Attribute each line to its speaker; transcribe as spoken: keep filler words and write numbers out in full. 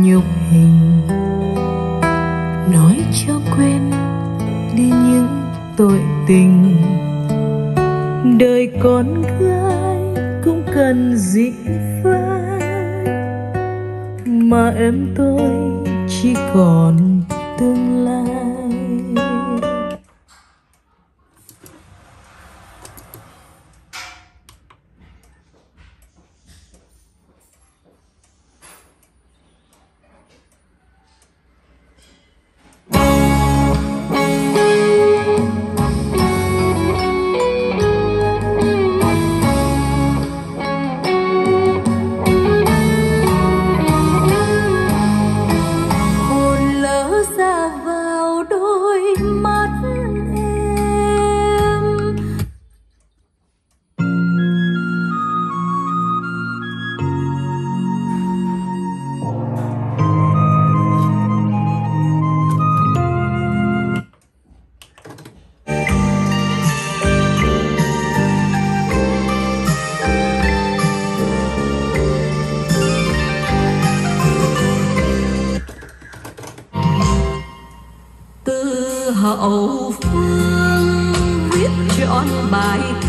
Speaker 1: nhục hình, nói cho quên đi những tội tình. Đời con gái cũng cần dĩ phai, mà em tôi chỉ còn tương lai.
Speaker 2: Hậu phương viết trọn bài